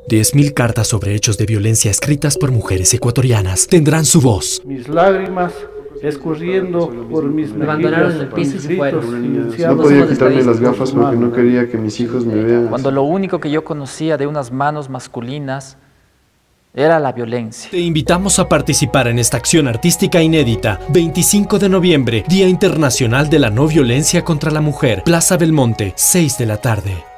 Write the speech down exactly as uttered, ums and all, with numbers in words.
diez mil cartas sobre hechos de violencia escritas por mujeres ecuatorianas tendrán su voz. Mis lágrimas escurriendo por mis me abandonaron en el piso y se fueron. No podía quitarme las gafas porque no quería que mis hijos me vean. Cuando lo único que yo conocía de unas manos masculinas era la violencia. Te invitamos a participar en esta acción artística inédita. veinticinco de noviembre, Día Internacional de la No Violencia contra la Mujer. Plaza Belmonte, seis de la tarde.